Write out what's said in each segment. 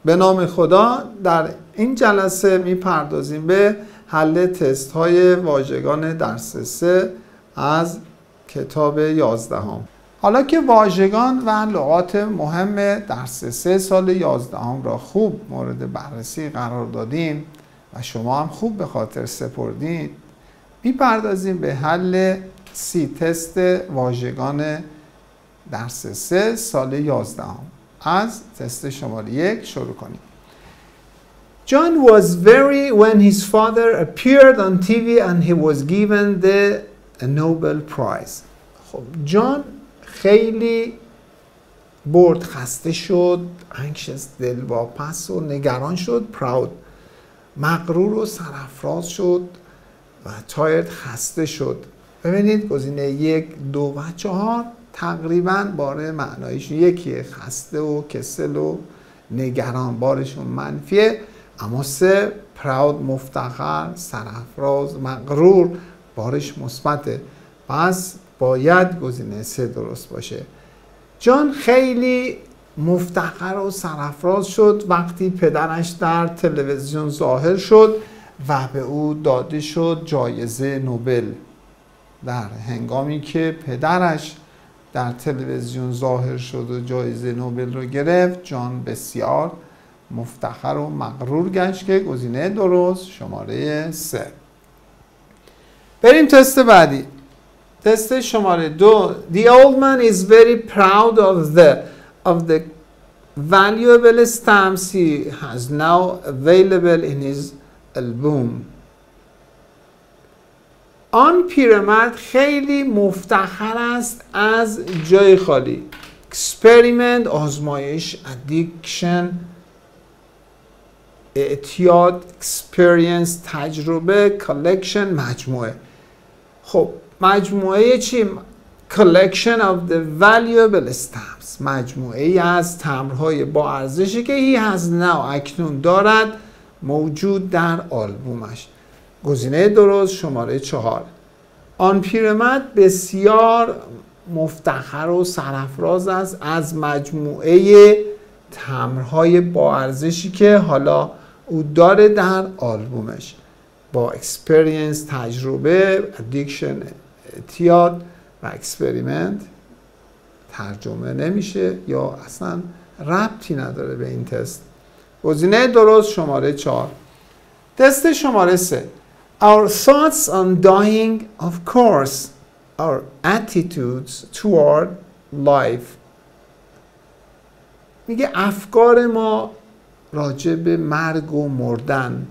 به نام خدا در این جلسه میپردازیم به حل تست های واژگان درس 3 از کتاب 11. حالا که واژگان و لغات مهم درس 3 سال 11 را خوب مورد بررسی قرار دادیم و شما هم خوب به خاطر سپردید، میپردازیم به حل 30 تست واژگان درس 3 سال 11. از تست شماره 1 شروع کنیم. John was very when his father appeared on TV and he was given the Nobel Prize. خب جان خیلی برد، خسته شد، anxious، دلواپس و نگران شد، proud، مغرور و سرافراز شد و tired، خسته شد. ببینید گزینه 1، 2 و 4 تقریبا باره معنایشون یکیه، خسته و کسل و نگران بارشون منفیه، اما 3 پراود، مفتخر، سرافراز، مغرور بارش مثبته، پس باید گزینه 3 درست باشه. جان خیلی مفتخر و سرافراز شد وقتی پدرش در تلویزیون ظاهر شد و به او داده شد جایزه نوبل. در هنگامی که پدرش در تلویزیون ظاهر شد و جایزه نوبل رو گرفت، جان بسیار مفتخر و مغرور گشت که گزینه درست شماره 3. بریم تست بعدی. تست شماره 2. The old man is very proud of the valuable stamps he has now available in his album. آن پیرمرد خیلی مفتخر است از جای خالی. experiment، آزمایش، addiction، اعتیاد، experience، تجربه، collection، مجموعه. خب مجموعه چی؟ collection of the valuable stamps، مجموعه ای از تمبرهای با ارزشی که he has now، اکنون دارد، موجود در آلبومش. گزینه درست شماره 4. آن پیرمرد بسیار مفتخر و سرافراز است از مجموعه تمبرهای با ارزشی که حالا او داره در آلبومش، با experience، تجربه، addiction، اعتیاد و experiment ترجمه نمیشه یا اصلا ربطی نداره به این تست. گزینه درست شماره 4. تست شماره 3. Our thoughts on dying, of course, our attitudes toward life. میگه افکار ما راجع به مرگ و مردن،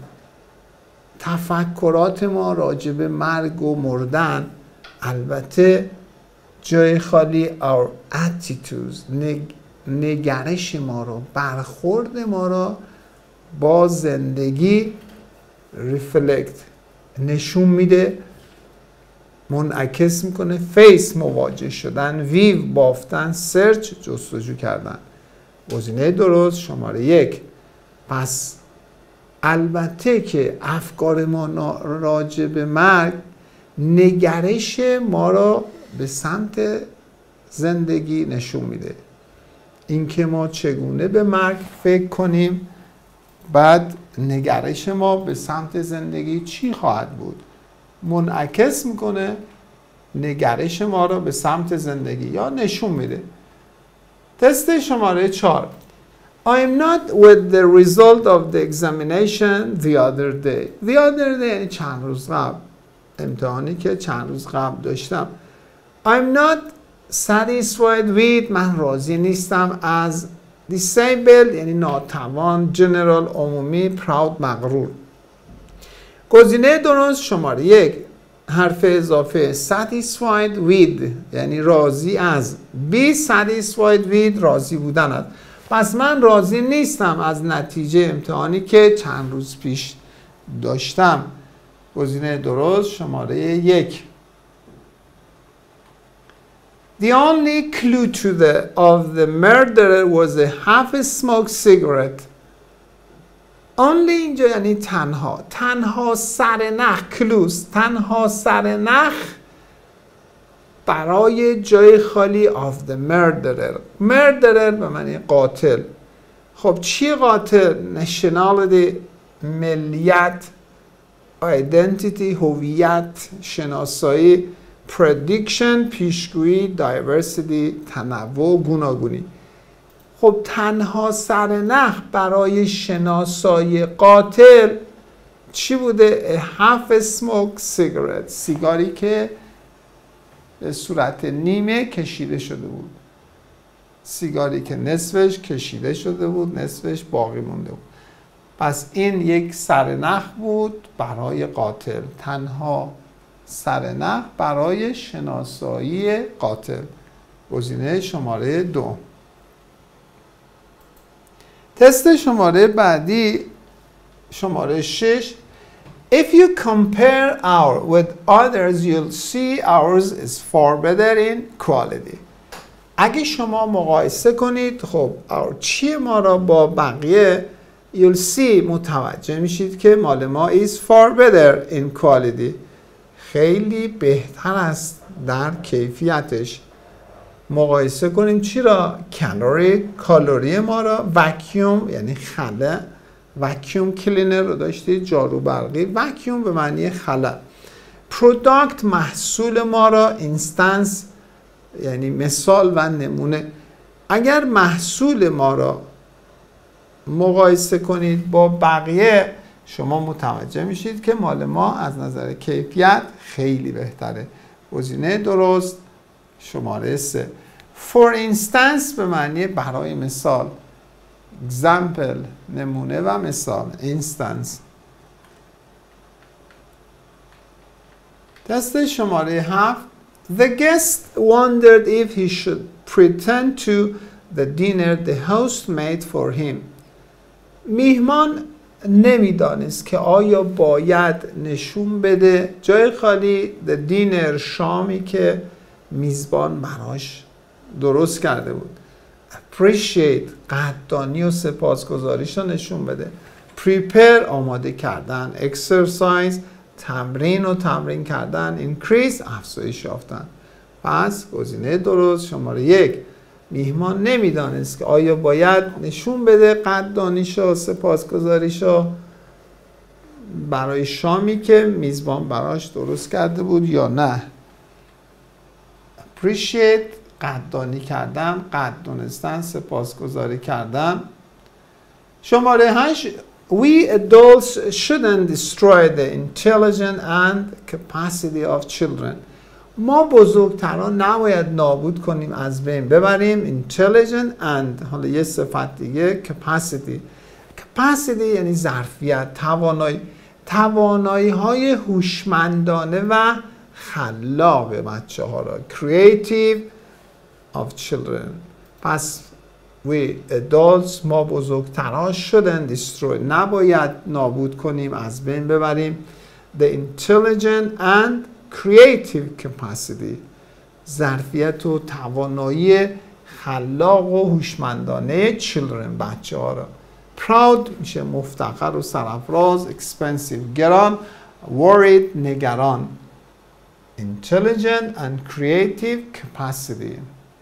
تفکرات ما راجع به مرگ و مردن، البته جای خالی our attitudes، نگرش ما رو، برخورد ما رو با زندگی reflect، نشون میده، منعکس میکنه. فیس، مواجه شدن. ویو، بافتن. سرچ، جستجو کردن. گزینه درست شماره 1. پس البته که افکار ما راجع به مرگ نگرش ما را به سمت زندگی نشون میده، اینکه ما چگونه به مرگ فکر کنیم، بعد نگرش ما به سمت زندگی چی خواهد بود، منعکس میکنه نگرش ما را به سمت زندگی یا نشون میده. تست شماره 4. I am not with the result of the examination the other day. The other day یعنی چند روز قبل، امتحانی که چند روز قبل داشتم. I'm not satisfied with، من راضی نیستم از. disabled یعنی ناتوان، general عمومی، proud مغرور. گزینه درست شماره 1. حرف اضافه satisfied with یعنی راضی از. be satisfied with راضی بودن است. پس من راضی نیستم از نتیجه امتحانی که چند روز پیش داشتم. گزینه درست شماره 1. The only clue of the murderer was a half-smoked cigarette. Only اینجا یعنی تنها سرنخ، کلوز، تنها سرنخ برای جای خالی of the murderer. murderer به معنی قاتل. خب چی قاتل؟ nationality، ملیت، identity، هویت، شناسایی، prediction، پیشگویی، diversity، تنوع، گوناگونی. خب تنها سرنخ برای شناسایی قاتل چی بوده؟ half smoke cigarette، سیگاری که به صورت نیمه کشیده شده بود، سیگاری که نصفش کشیده شده بود نصفش باقی مونده بود. پس این یک سرنخ بود برای قاتل، تنها سرنخ برای شناسایی قاتل. گزینه شماره 2. تست شماره بعدی شماره 6. If you compare our with others, you'll see ours is far better in quality. اگه شما مقایسه کنید خب چی ما را با بقیه، you'll see، متوجه میشید که مال ما is far better in quality، خیلی بهتر است در کیفیتش. مقایسه کنیم چی را؟ کالری ما را، وکیوم یعنی خلا، وکیوم کلینر رو داشتید، جارو برقی، وکیوم به معنی خلا. پروداکت محصول ما را، اینستنس یعنی مثال و نمونه. اگر محصول ما را مقایسه کنید با بقیه شما متوجه میشید که مال ما از نظر کیفیت خیلی بهتره. گزینه درست شماره 3. For instance به معنی برای مثال، example نمونه و مثال، instance. تست شماره 7. The guest wondered if he should pretend to the dinner the host made for him. میهمان نمیدانست که آیا باید نشون بده جای خالی the dinner، شامی که میزبان براش درست کرده بود. appreciate، قدردانی و سپاسگزاریش رو نشون بده. prepare، آماده کردن. exercise، تمرین کردن. increase، افزایش یافتن. پس گزینه درست شماره 1. میهمان نمیدانست که آیا باید نشون بده قدردانیشو، سپاسگزاریشو برای شامی که میزبان براش درست کرده بود یا نه. appreciate، قدردانی کردن، قدر دونستن، سپاسگزاری کردن. شماره 8. We adults shouldn't destroy the intelligence and capacity of children. ما بزرگتران نباید نابود کنیم، از بین ببریم intelligent and، حالا یه صفت دیگه capacity یعنی ظرفیت، توانایی های هوشمندانه و خلاق بچه ها را، creative of children. پس we adults، ما بزرگتران shouldn't destroy، نباید نابود کنیم، از بین ببریم the intelligent and creative capacity، ظرفیت و توانایی خلاق و هوشمندانه children، بچه ها را. proud میشه مفتخر و سرافراز، expensive گران، worried نگران. intelligent and creative capacity.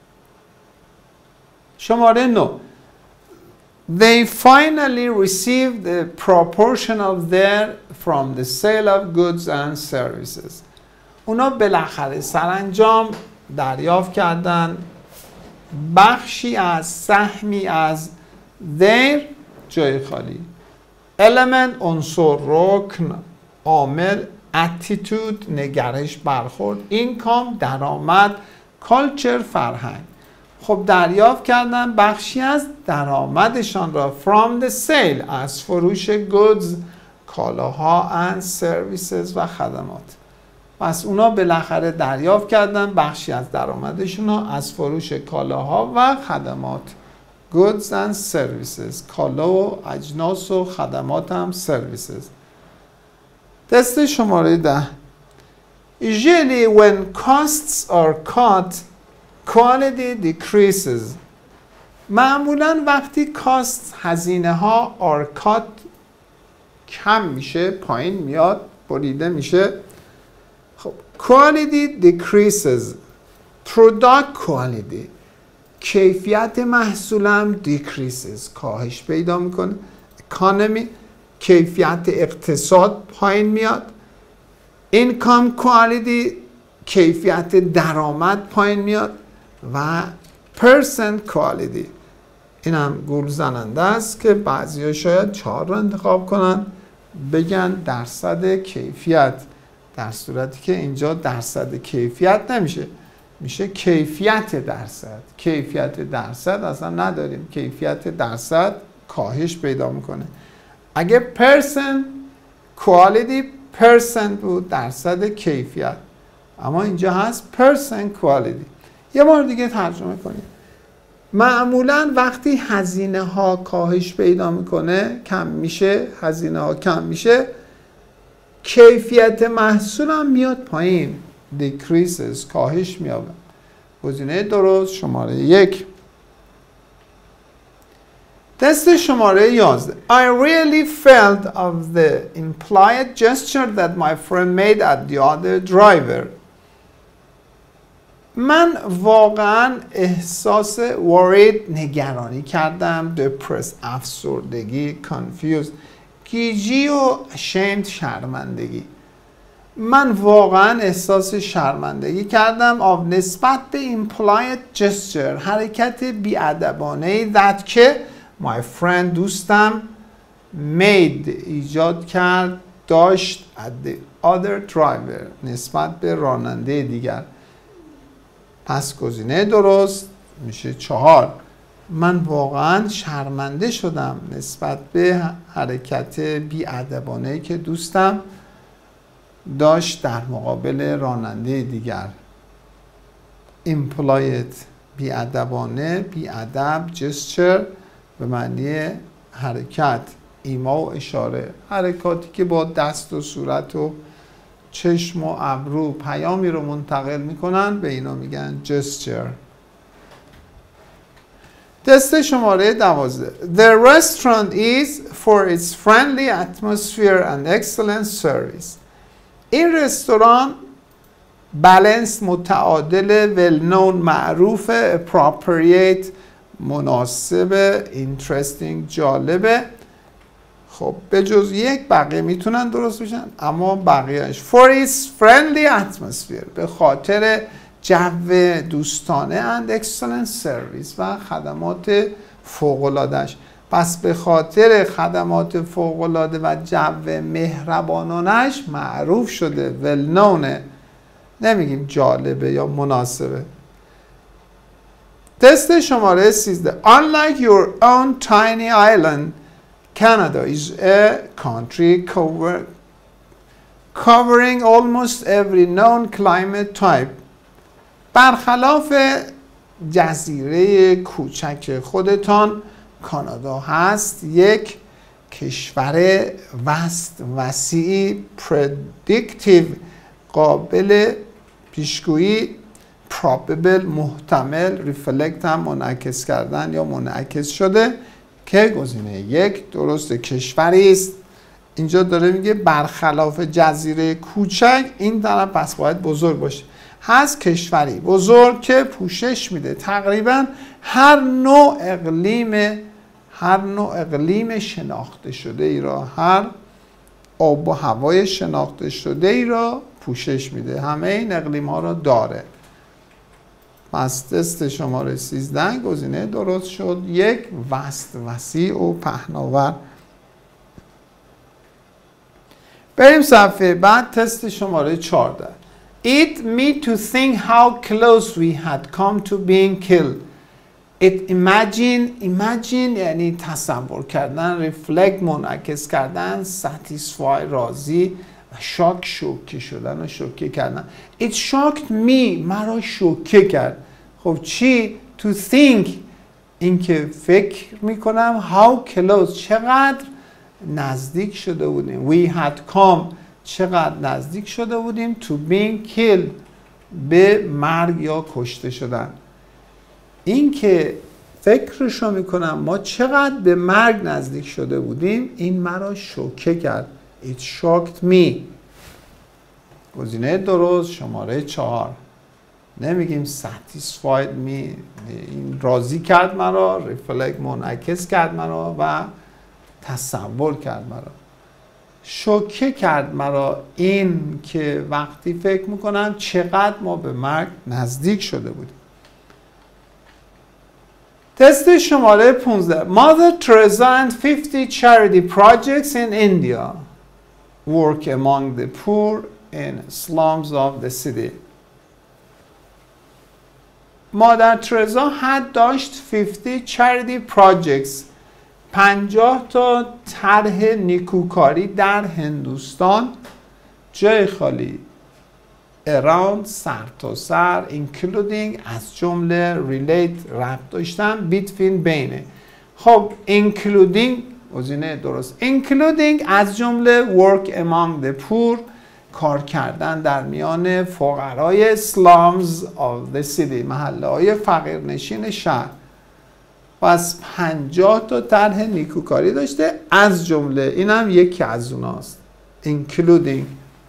شماره 9. They finally received a proportion of their from the sale of goods and services. اونا بالاخره سرانجام دریافت کردن بخشی از، سهمی از their، جای خالی، element عنصر، رکن، عامل، attitude نگرش، برخورد، income درآمد، culture فرهنگ. خب دریافت کردن بخشی از درآمدشان را from the sale، از فروش goods کالاها and services و خدمات. پس اونا بالاخره دریافت کردن بخشی از درآمدشون را از فروش کالاها و خدمات. goods and services، کالا و اجناس و خدمات هم services. تست شماره 10. Usually when costs are cut, quality decreases. معمولا وقتی costs، هزینه ها are cut، کم میشه، پایین میاد، بریده میشه. خب quality decreases. product quality کیفیت محصولم decreases کاهش پیدا میکنه. economy کیفیت اقتصاد پایین میاد. income quality کیفیت درآمد پایین میاد و percent quality این هم گول زننده است که بعضی‌ها شاید 4 رو انتخاب کنن بگن درصد کیفیت، در صورتی که اینجا درصد کیفیت نمیشه، میشه کیفیت درصد. کیفیت درصد اصلا نداریم، کیفیت درصد کاهش پیدا میکنه. اگه percent quality percent بود درصد کیفیت، اما اینجا هست percent quality. یه بار دیگه ترجمه کنیم. معمولا وقتی هزینه ها کاهش پیدا میکنه، کم میشه، هزینه ها کم میشه، کیفیت محصول هم میاد پایین، decreases کاهش میابه. گزینه درست شماره 1. تست شماره 11. I really felt of the implied gesture that my friend made at the other driver. من واقعا احساس worried نگرانی کردم، depressed افسردگی، confused گیجی و ashamed شرمندگی. من واقعا احساس شرمندگی کردم of نسبت به implied gesture حرکت بی‌ادبانه that که my friend دوستم made ایجاد کرد داشت at the other driver نسبت به راننده دیگر. پس گزینه درست میشه 4. من واقعا شرمنده شدم نسبت به حرکت بی‌ادبانه‌ای که دوستم داشت در مقابل راننده دیگر. implied بی‌ادبانه، بی‌ادب، gesture به معنی حرکت، ایما و اشاره، حرکاتی که با دست و صورت و چشم و ابرو پیامی رو منتقل میکنن به اینا میگن gesture. تست شماره 12. The restaurant is for its friendly atmosphere and excellent service. این رستوران بالانس متعادل well known معروف appropriate مناسب interesting جالبه. خب به جز یک بقیه میتونن درست بشن اما بقیهش for its friendly atmosphere به خاطر جو دوستانه and excellent service و خدمات فوق‌العاده‌اش. پس به خاطر خدمات فوق‌العاده و جو مهربانانش معروف شده، well known، نمیگیم جالبه یا مناسبه. تست شماره 13. Unlike your own tiny island, Canada is a country covering almost every known climate type. برخلاف جزیره کوچک خودتان، کانادا هست یک کشور وسیع، predictive قابل پیشگویی، probable محتمل، reflect هم منعکس کردن یا منعکس شده که گزینه 1 درست. کشوری است. اینجا داره میگه برخلاف جزیره کوچک، این طرف پس باید بزرگ باشه. هست کشوری بزرگ که پوشش میده تقریبا هر نوع اقلیم شناخته شده ای را، هر آب و هوای شناخته شده ای را پوشش میده، همه این اقلیم ها را داره. پس تست شماره 13 گزینه درست شد 1 وسط، وسیع و پهناور. بریم صفحه بعد. تست شماره 14. It me to think how close we had come to being killed. It imagine یعنی تصور کردن، reflect منعکس کردن، satisfy راضی و شوکه شدن و شوکه کردن. It shocked me مرا شوکه کرد. خب چی؟ To think اینکه فکر میکنم how close چقدر نزدیک شده بودیم. We had come چقدر نزدیک شده بودیم to being killed به مرگ یا کشته شدن. این که فکرشو میکنم ما چقدر به مرگ نزدیک شده بودیم، این مرا شوکه کرد. It shocked me. گزینه درست شماره 4. نمیگیم satisfied me، این راضی کرد مرا، reflect منعکس کرد مرا و تصور کرد مرا. شوکه کرد مرا این که وقتی فکر میکنم چقدر ما به مرگ نزدیک شده بودیم. تست شماره 15. Mother Teresa and 50 charity projects in India work among the poor in slums of the city. مادر ترزا داشت 50 charity projects، 50 تا طرح نیکوکاری در هندوستان، جای خالی، around، سر تا سر، including، از جمله، relate، ربط داشتن، between، بینه. خب including گزینه درست، including از جمله work among the poor، کار کردن در میان فقرای slums of the city، محله های فقیرنشین شهر. پس 50 تا طرح نیکوکاری داشته، از جمله اینم یکی از اوناست، including.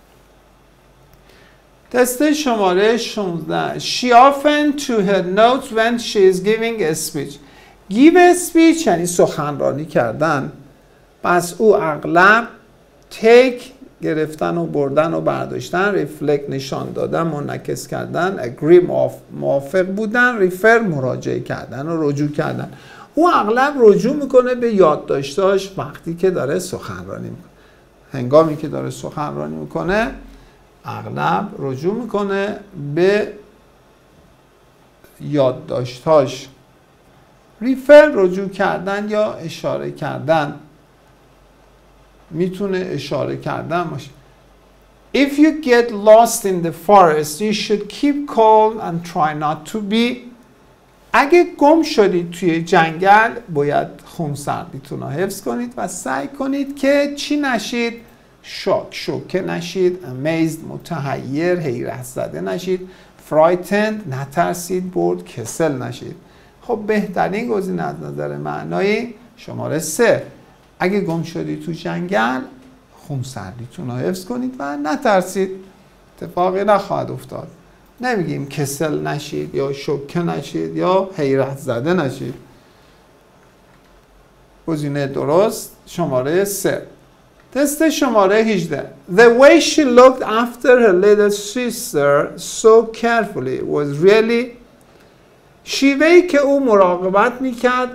تست شماره 16. She often to her notes when she is giving a speech. give a speech یعنی سخنرانی کردن. پس او اغلب take گرفتن و بردن و برداشتن، reflect نشان دادن، منعکس کردن، agree موافق بودن، refer مراجعه کردن و رجوع کردن. او اغلب رجوع میکنه به یادداشتاش وقتی که داره سخنرانی میکنه. هنگامی که داره سخنرانی میکنه اغلب رجوع میکنه به یادداشتاش. ریفر رجوع کردن یا اشاره کردن، میتونه اشاره کردن باشه. If you get lost in the forest, you should keep calm and try not to be. اگه گم شدید توی جنگل باید خونسردیتون رو حفظ کنید و سعی کنید که چی نشید؟ شوکه نشید، amazed متحیر، حیرت زده نشید، frightened نترسید، bored کسل نشید. خب بهترین گزینه از نظر معنایی شماره 3. اگه گم شدید تو جنگل خونسردیتون رو حفظ کنید و نترسید، اتفاقی نخواهد افتاد. نمیگیم کسل نشید یا شوکه نشید یا حیرت زده نشید. گزینه درست شماره 3. تست شماره 18. The way she looked after her little sister so carefully was really. شیوهی که او مراقبت میکرد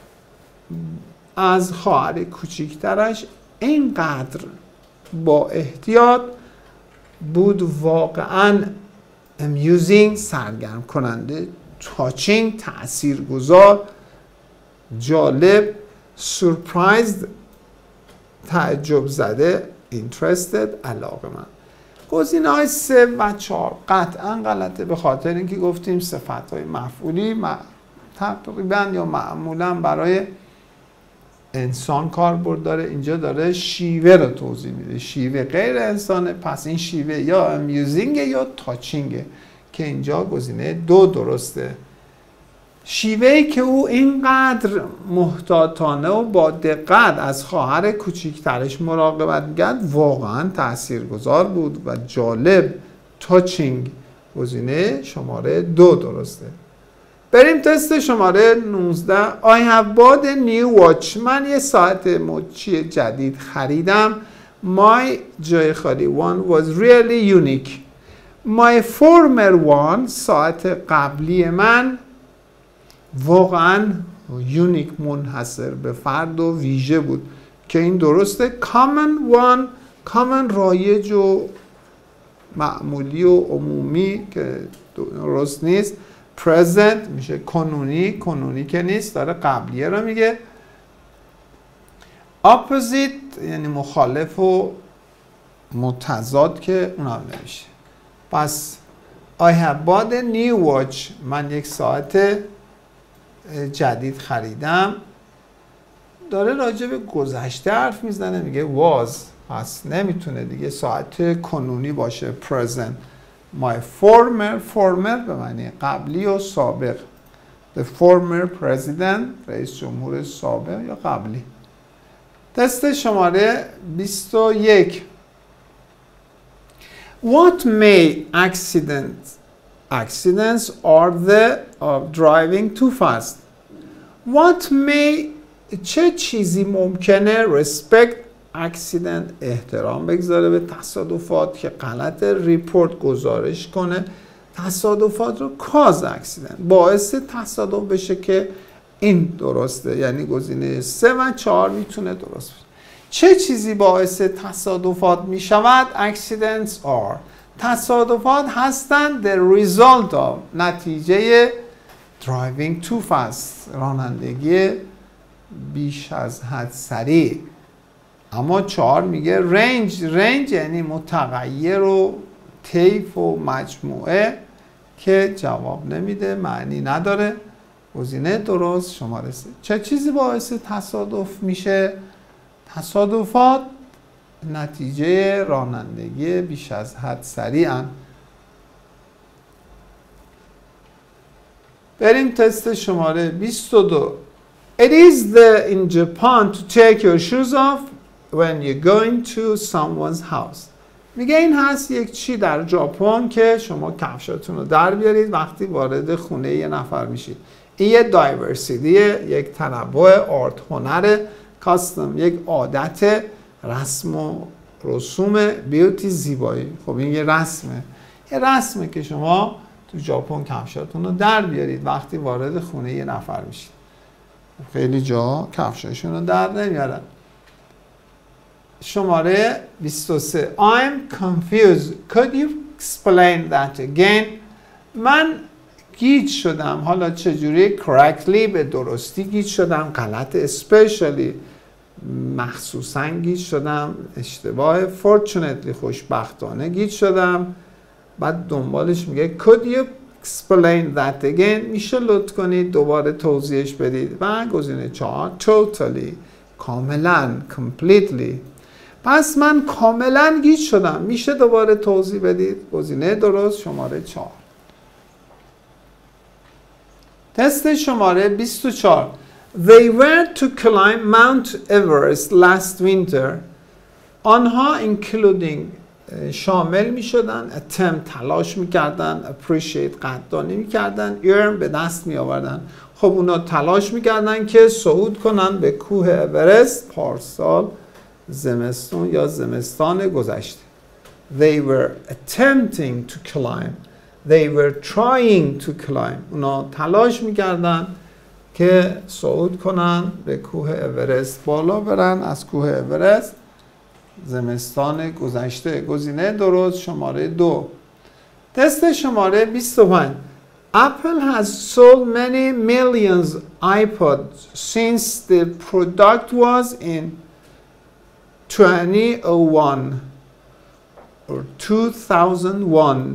از خواهر کوچیکترش اینقدر با احتیاط بود واقعاً amusing سرگرم کننده، touching تأثیرگذار، جالب، surprised تعجب زده، interested علاقه‌مند. گزینه‌های 3 و 4 قطعاً غلطه، به خاطر اینکه گفتیم صفت‌های مفعولی تقریباً یا معمولاً برای انسان کاربرد داره. اینجا داره شیوه رو توضیح میده، شیوه غیر انسانه، پس این شیوه یا amusing یا touching که اینجا گزینه 2 درسته. شیوهی که او اینقدر محتاطانه و با دقت از خواهر کوچیکترش مراقبت می‌کرد واقعا تاثیرگذار بود و جالب، touching گزینه شماره 2 درسته. بریم تست شماره 19. I have bought a new watch. من یه ساعت مچی جدید خریدم. My جای خالی one was really unique. My former one ساعت قبلی من واقعا یونیک منحصر به فرد و ویژه بود که این درسته. common one common رایج و معمولی و عمومی که درست نیست. present میشه کنونی که نیست، داره قبلیه رو میگه. opposite یعنی مخالف و متضاد که اونم نمیشه. پس I have bought a new watch. من یک ساعت جدید خریدم. داره راجع به گذشته حرف میزنه، میگه was، پس نمیتونه دیگه ساعت کنونی باشه present. My former به معنی قبلی و سابق. The former president رئیس جمهور سابق یا قبلی. تست شماره 21. What may accident accidents or the driving too fast. What may چه چیزی ممکنه respect accident احترام بگذاره به تصادفات که غلط ریپورت گزارش کنه تصادفات رو cause accident باعث تصادف بشه که این درسته یعنی گزینه 3 و 4 میتونه درست باشه. چه چیزی باعث تصادفات میشود؟ accidents are تصادفات هستند the result of نتیجه driving too fast رانندگی بیش از حد سریع. اما 4 میگه رنج یعنی متغیر و طیف و مجموعه که جواب نمیده معنی نداره. گزینه درست شماره 3. چه چیزی باعث تصادف میشه؟ تصادفات نتیجه رانندگی بیش از حد سریعن. بریم تست شماره 22. It is in Japan to take your shoes off when you're going to someone's house. میگه این هست یک چی در ژاپن که شما کفشاتون رو در بیارید وقتی وارد خونه یه نفر میشید. این یه دایورسیتیه، یک تنوع آرت هنر کاستم، یک عادت رسم و رسوم بیوتی زیبایی. خب این یه رسمه که شما تو ژاپن کفشاتون رو در بیارید وقتی وارد خونه یه نفر میشید. خیلی جا کفشاشون رو در نمیارن. شماره 23. I'm confused. Could you explain that again? من گیج شدم. حالا چجوری correctly به درستی گیج شدم، غلط especially مخصوصا گیج شدم، اشتباه fortunately خوشبختانه گیج شدم. بعد دنبالش میگه could you explain that again؟ میشه لطف کنید دوباره توضیحش بدید. و گزینه 4 totally کاملا completely. پس من کاملا گیج شدم میشه دوباره توضیح بدید. گزینه درست شماره 4. تست شماره 24. They were to climb Mount Everest last winter. آنها including شامل می شدن attempt تلاش می کردن appreciate قدردانی می کردن earn به دست می آوردن. خب اونا تلاش می کردن که صعود کنن به کوه اورست پارسال زمستون یا زمستان گذشته. They were attempting to climb. They were trying to climb. اونا تلاش می کردن که صعود کنن به کوه اورست بالا برن از کوه اورست زمستان گذشته. گزینه درست شماره 2. تست شماره 25. Apple has sold many millions iPods since the product was in 2001 or 2001.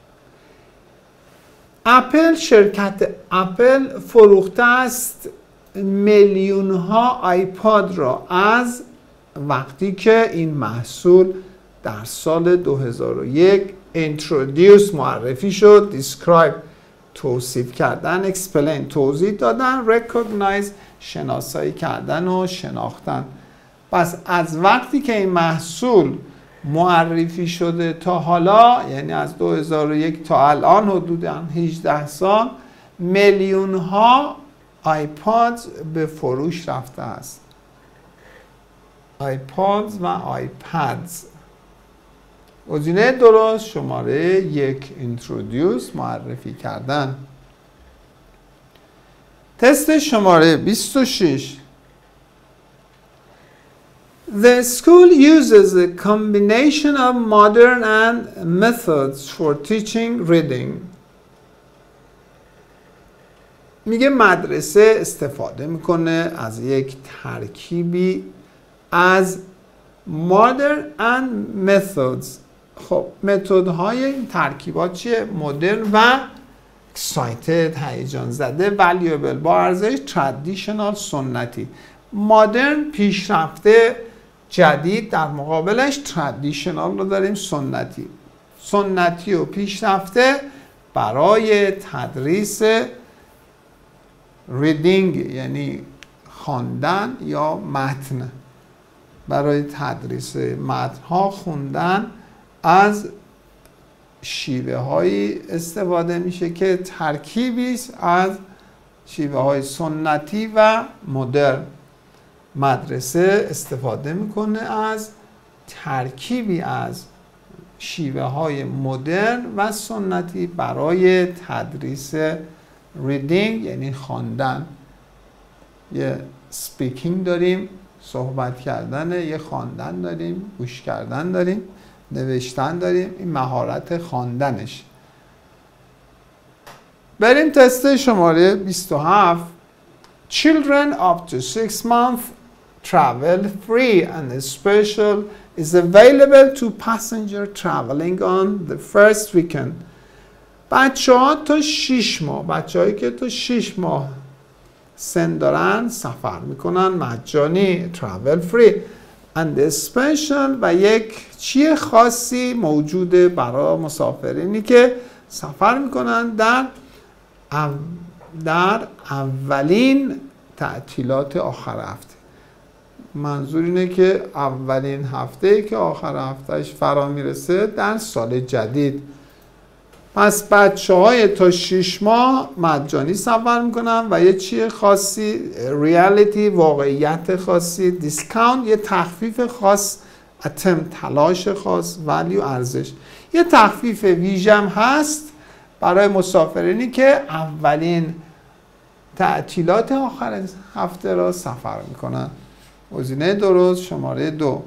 شرکت اپل فروخته است میلیون ها آیپاد را از وقتی که این محصول در سال 2001 introduce معرفی شد، describe توصیف کردن، explain توضیح دادن، recognize شناسایی کردن و شناختن. پس از وقتی که این محصول معرفی شده تا حالا یعنی از 2001 تا الان حدوداً 18 سال میلیون ها آیپاد به فروش رفته است. آیپادز و آیپدز. گزینه درست شماره 1 introduce معرفی کردن. تست شماره 26. The school uses a combination of modern and methods for teaching reading. میگه مدرسه استفاده میکنه از یک ترکیبی از modern and methods. خب متدهای این ترکیبات چیه؟ مدرن و excited هیجان زده، valuable با ارزش، traditional سنتی. مدرن پیشرفته جدید، در مقابلش ترادیشنال رو داریم سنتی و پیشرفته برای تدریس ریدینگ یعنی خواندن یا متن، برای تدریس متن‌ها خوندن از شیوه هایی استفاده میشه که ترکیبی است از شیوه های سنتی و مدرن. مدرسه استفاده میکنه از ترکیبی از شیوه های مدرن و سنتی برای تدریس ریدینگ یعنی خواندن. یه سپیکینگ داریم، صحبت کردن، یه خواندن داریم، گوش کردن داریم، نوشتن داریم. این مهارت خواندنش. بریم تست شماره 27. Children up to 6 months travel free and a special is available to passenger traveling on the first weekend. بچه‌ها تا 6 ماه، بچه‌هایی که تا 6 ماه سن دارن سفر میکنن مجانی، travel free and a special و یک چیه خاصی موجوده برای مسافرینی که سفر میکنن در اولین تعطیلات آخر هفته. منظور اینه که اولین هفته که آخر هفتهش فرا میرسه در سال جدید. پس بچه‌های تا 6 ماه مجانی سفر میکنن و یه چیه خاصی، ریالیتی، واقعیت خاصی، دیسکاونت یه تخفیف خاص، اتم تلاش خاص، ولیو ارزش. یه تخفیف ویژم هست برای مسافرینی که اولین تعطیلات آخر هفته را سفر میکنن. گزینه درست شماره 2.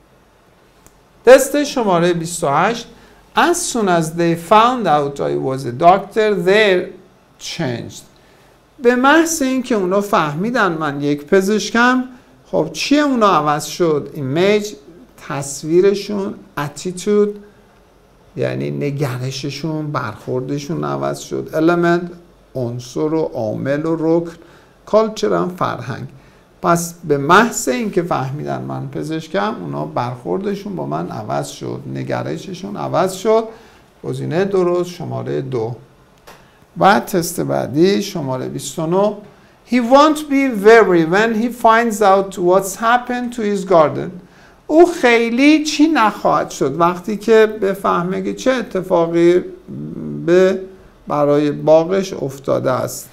تست شماره 28. As soon as they found out I was a doctor, they changed. به محض اینکه اونا فهمیدن من یک پزشکم، خب چیه اونا عوض شد؟ ایمیج، تصویرشون، اتیتود یعنی نگرششون، برخوردشون عوض شد. element عنصر و عامل و رکن، کالچر هم فرهنگ. پس به محض اینکه فهمیدن من پزشکم اونا برخوردشون با من عوض شد، نگرششون عوض شد. گزینه درست شماره 2. بعد تست بعدی شماره 29. He won't be very when he finds out what's happened to his garden. او خیلی چی نخواهد شد وقتی که بفهمه که چه اتفاقی برای باغش افتاده است.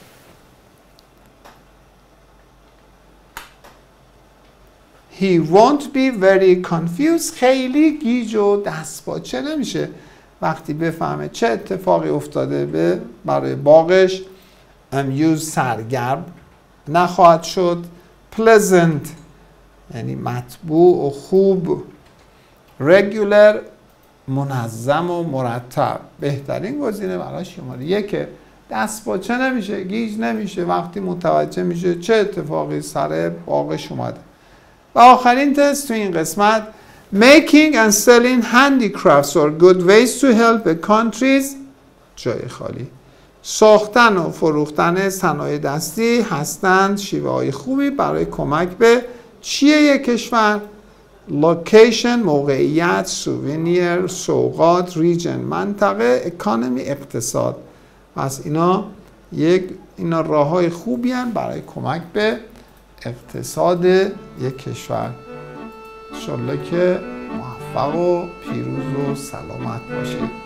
He won't be very confused. خیلی گیج و دستپاچه نمیشه وقتی بفهمه چه اتفاقی افتاده برای باغش. amused سرگرم نخواهد شد. pleasant یعنی مطبوع و خوب. regular منظم و مرتب. بهترین گزینه برای شماره 1. دستپاچه نمیشه، گیج نمیشه وقتی متوجه میشه چه اتفاقی سر باغش اومده. و آخرین تست تو این قسمت. Making and selling handicrafts are good ways to help a countries. جای خالی. ساختن و فروختن صنایع دستی هستند شیوه های خوبی برای کمک به چیه یک کشور؟ location موقعیت، souvenir سوغات، region منطقه، economy اقتصاد. پس اینا راه‌های خوبی هستند برای کمک به اقتصاد یک کشور. انشالله که موفق و پیروز و سلامت باشید.